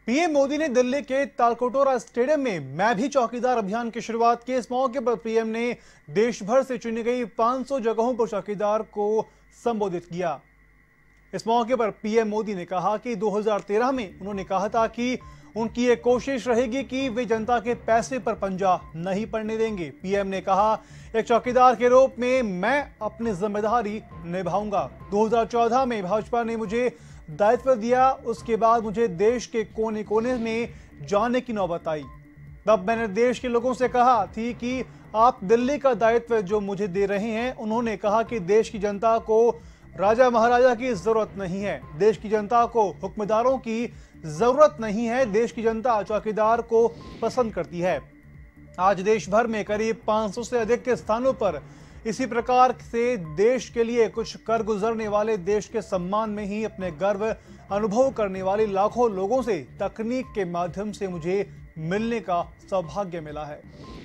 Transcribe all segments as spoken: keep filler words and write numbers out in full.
PM Modi ने दिल्ली के Talkatora stadium में मैं भी चौकीदार अभियान की शुरुआत की। इस मौके पर पीएम ने देश भर से चुनी गई पाँच सौ जगहों पर चौकीदार को संबोधित किया। इस मौके पर पीएम मोदी ने कहा कि दो हज़ार तेरह में उन्होंने कहा था कि उनकी एक कोशिश रहेगी कि वे जनता के पैसे पर पंजा नहीं पड़ने देंगे। पीएम ने कहा, एक चौकीदार के रूप में मैं अपनी जिम्मेदारी निभाऊंगा। दो हज़ार चौदह में भाजपा ने मुझे दायित्व दिया, उसके बाद मुझे देश के कोने कोने में जाने की नौबत आई। तब मैंने देश के लोगों से कहा थी कि आप दिल्ली का दायित्व जो मुझे दे रहे हैं। उन्होंने कहा कि देश की जनता को राजा महाराजा की जरूरत नहीं है, देश की जनता को हुक्मदारों की जरूरत नहीं है, देश की जनता चौकीदार को पसंद करती है। आज देश भर में करीब पाँच सौ से अधिक के स्थानों पर इसी प्रकार से देश के लिए कुछ कर गुजरने वाले, देश के सम्मान में ही अपने गर्व अनुभव करने वाले लाखों लोगों से तकनीक के माध्यम से मुझे मिलने का सौभाग्य मिला है।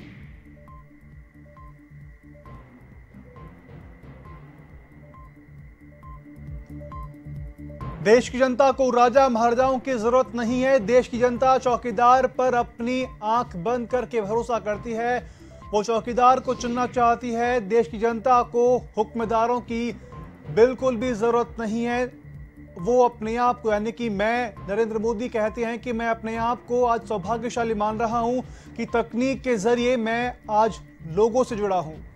देश की जनता को राजा महाराजाओं की जरूरत नहीं है, देश की जनता चौकीदार पर अपनी आंख बंद करके भरोसा करती है, वो चौकीदार को चुनना चाहती है। देश की जनता को हुक्मदारों की बिल्कुल भी जरूरत नहीं है। वो अपने आप को, यानी कि मैं, नरेंद्र मोदी कहते हैं कि मैं अपने आप को आज सौभाग्यशाली मान रहा हूं कि तकनीक के जरिए मैं आज लोगों से जुड़ा हूं।